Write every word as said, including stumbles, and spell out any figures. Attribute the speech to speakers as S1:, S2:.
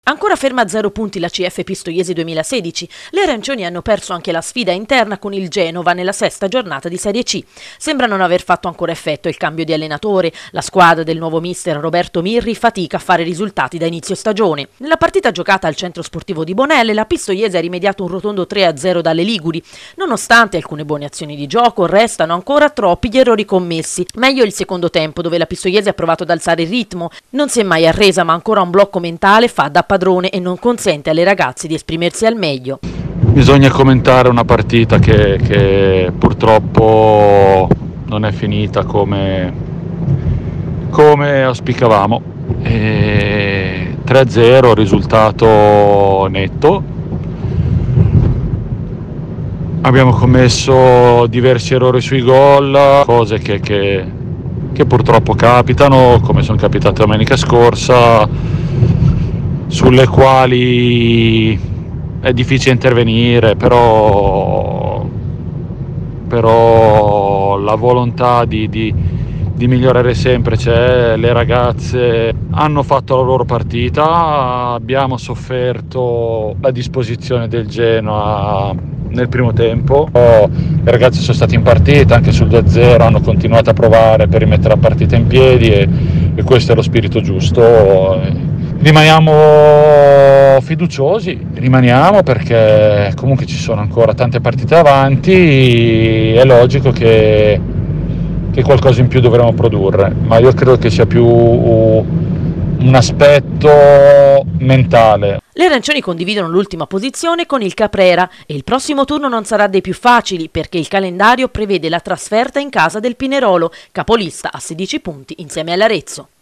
S1: Ancora ferma a zero punti la C F Pistoiese duemilasedici, le arancioni hanno perso anche la sfida interna con il Genova nella sesta giornata di Serie C. Sembra non aver fatto ancora effetto il cambio di allenatore, la squadra del nuovo mister Roberto Mirri fatica a fare risultati da inizio stagione. Nella partita giocata al centro sportivo di Bonelle, la Pistoiese ha rimediato un rotondo tre a zero dalle Liguri. Nonostante alcune buone azioni di gioco, restano ancora troppi gli errori commessi. Meglio il secondo tempo, dove la Pistoiese ha provato ad alzare il ritmo. Non si è mai arresa, ma ancora un blocco mentale fa da padrone e non consente alle ragazze di esprimersi al meglio.
S2: Bisogna commentare una partita che, che purtroppo non è finita come, come auspicavamo. E tre a zero, risultato netto. Abbiamo commesso diversi errori sui gol, cose che, che, che purtroppo capitano, come sono capitate domenica scorsa, sulle quali è difficile intervenire, però, però la volontà di, di, di migliorare sempre c'è. Le ragazze hanno fatto la loro partita, abbiamo sofferto la disposizione del Genoa nel primo tempo. Le ragazze sono state in partita, anche sul due a zero hanno continuato a provare per rimettere la partita in piedi e, e questo è lo spirito giusto. Rimaniamo fiduciosi, rimaniamo perché comunque ci sono ancora tante partite avanti, è logico che, che qualcosa in più dovremo produrre, ma io credo che sia più un aspetto mentale.
S1: Le arancioni condividono l'ultima posizione con il Caprera e il prossimo turno non sarà dei più facili perché il calendario prevede la trasferta in casa del Pinerolo, capolista a sedici punti insieme all'Arezzo.